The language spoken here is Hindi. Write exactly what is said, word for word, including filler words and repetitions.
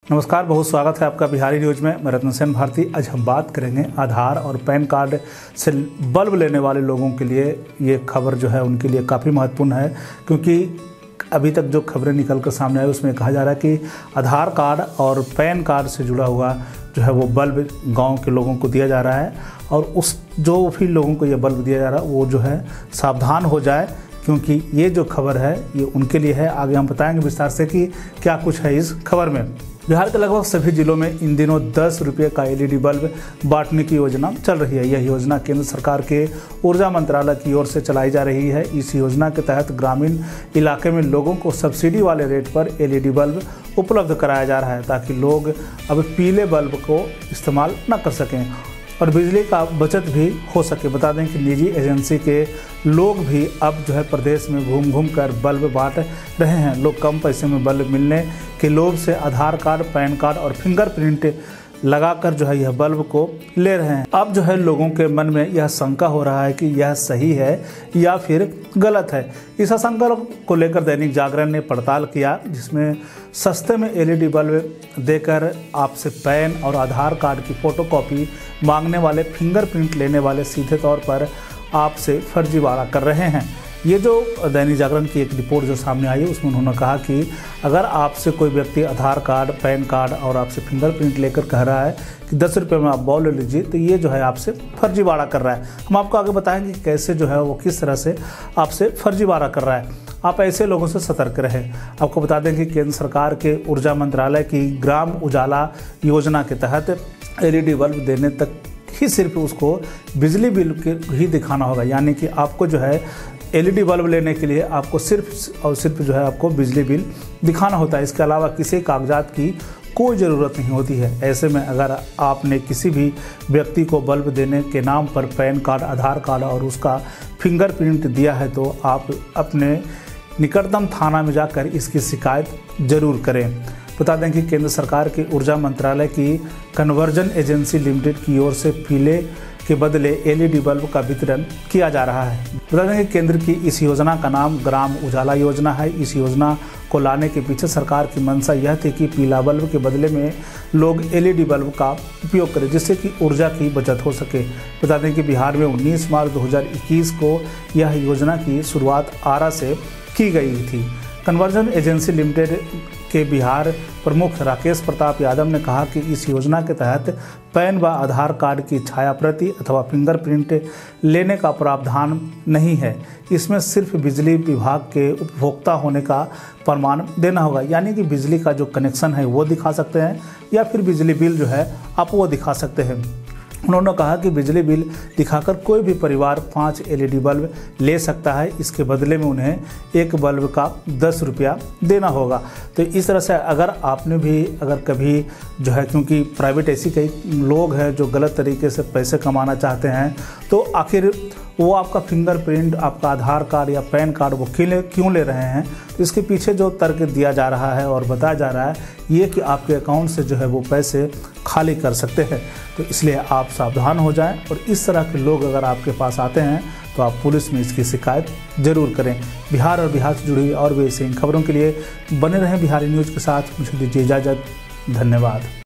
नमस्कार, बहुत स्वागत है आपका बिहारी न्यूज में। मैं रत्न सेन भारती। आज हम बात करेंगे आधार और पैन कार्ड से बल्ब लेने वाले लोगों के लिए। ये खबर जो है उनके लिए काफ़ी महत्वपूर्ण है, क्योंकि अभी तक जो खबरें निकल कर सामने आई उसमें कहा जा रहा है कि आधार कार्ड और पैन कार्ड से जुड़ा हुआ जो है वो बल्ब गाँव के लोगों को दिया जा रहा है। और उस जो भी लोगों को ये बल्ब दिया जा रहा है वो जो है सावधान हो जाए, क्योंकि ये जो खबर है ये उनके लिए है। आगे हम बताएंगे विस्तार से कि क्या कुछ है इस खबर में। बिहार के लगभग सभी जिलों में इन दिनों दस रुपये का एलईडी बल्ब बांटने की योजना चल रही है। यह योजना केंद्र सरकार के ऊर्जा मंत्रालय की ओर से चलाई जा रही है। इस योजना के तहत ग्रामीण इलाके में लोगों को सब्सिडी वाले रेट पर एलईडी बल्ब उपलब्ध कराया जा रहा है, ताकि लोग अब पीले बल्ब को इस्तेमाल न कर सकें और बिजली का बचत भी हो सके। बता दें कि निजी एजेंसी के लोग भी अब जो है प्रदेश में घूम घूम कर बल्ब बांट रहे हैं। लोग कम पैसे में बल्ब मिलने के लोभ से आधार कार्ड, पैन कार्ड और फिंगरप्रिंट लगाकर जो है यह बल्ब को ले रहे हैं। अब जो है लोगों के मन में यह शंका हो रहा है कि यह सही है या फिर गलत है। इस आशंका को लेकर दैनिक जागरण ने पड़ताल किया, जिसमें सस्ते में एलईडी बल्ब देकर आपसे पैन और आधार कार्ड की फोटोकॉपी मांगने वाले, फिंगरप्रिंट लेने वाले सीधे तौर पर आपसे फर्जीवाड़ा कर रहे हैं। ये जो दैनिक जागरण की एक रिपोर्ट जो सामने आई है उसमें उन्होंने कहा कि अगर आपसे कोई व्यक्ति आधार कार्ड, पैन कार्ड और आपसे फिंगरप्रिंट लेकर कह रहा है कि दस रुपये में आप बॉल ले लीजिए, तो ये जो है आपसे फर्जीवाड़ा कर रहा है। हम आपको आगे बताएंगे कि कैसे जो है वो किस तरह से आपसे फर्जीवाड़ा कर रहा है। आप ऐसे लोगों से सतर्क रहें। आपको बता दें कि केंद्र सरकार के ऊर्जा मंत्रालय की ग्राम उजाला योजना के तहत एलईडी बल्ब देने तक ही सिर्फ उसको बिजली बिल के ही दिखाना होगा। यानी कि आपको जो है एलईडी बल्ब लेने के लिए आपको सिर्फ और सिर्फ जो है आपको बिजली बिल दिखाना होता है। इसके अलावा किसी कागजात की कोई ज़रूरत नहीं होती है। ऐसे में अगर आपने किसी भी व्यक्ति को बल्ब देने के नाम पर पैन कार्ड, आधार कार्ड और उसका फिंगरप्रिंट दिया है, तो आप अपने निकटतम थाना में जाकर इसकी शिकायत ज़रूर करें। बता दें कि केंद्र सरकार के ऊर्जा मंत्रालय की कन्वर्जन एजेंसी लिमिटेड की ओर से पीले के बदले एलईडी बल्ब का वितरण किया जा रहा है। बता दें कि केंद्र की इस योजना का नाम ग्राम उजाला योजना है। इस योजना को लाने के पीछे सरकार की मंशा यह थी कि पीला बल्ब के बदले में लोग एलईडी बल्ब का उपयोग करें, जिससे कि ऊर्जा की बचत हो सके। बता दें कि बिहार में उन्नीस मार्च दो हज़ार इक्कीस को यह योजना की शुरुआत आरा से की गई थी। कन्वर्जन एजेंसी लिमिटेड के बिहार प्रमुख राकेश प्रताप यादव ने कहा कि इस योजना के तहत पैन व आधार कार्ड की छाया प्रति अथवा फिंगरप्रिंट लेने का प्रावधान नहीं है। इसमें सिर्फ बिजली विभाग के उपभोक्ता होने का प्रमाण देना होगा। यानी कि बिजली का जो कनेक्शन है वो दिखा सकते हैं, या फिर बिजली बिल जो है आप वो दिखा सकते हैं। उन्होंने कहा कि बिजली बिल दिखाकर कोई भी परिवार पाँच एलईडी बल्ब ले सकता है। इसके बदले में उन्हें एक बल्ब का दस रुपया देना होगा। तो इस तरह से अगर आपने भी अगर कभी जो है, क्योंकि प्राइवेट ऐसी कई लोग हैं जो गलत तरीके से पैसे कमाना चाहते हैं, तो आखिर वो आपका फिंगरप्रिंट, आपका आधार कार्ड या पैन कार्ड वो क्यों ले क्यों ले रहे हैं, तो इसके पीछे जो तर्क दिया जा रहा है और बताया जा रहा है ये कि आपके अकाउंट से जो है वो पैसे खाली कर सकते हैं। तो इसलिए आप सावधान हो जाएं, और इस तरह के लोग अगर आपके पास आते हैं तो आप पुलिस में इसकी शिकायत ज़रूर करें। बिहार और बिहार से जुड़ी हुई और भी ऐसी खबरों के लिए बने रहें बिहारी न्यूज़ के साथ। मुझे दीजिए इजाज़त। धन्यवाद।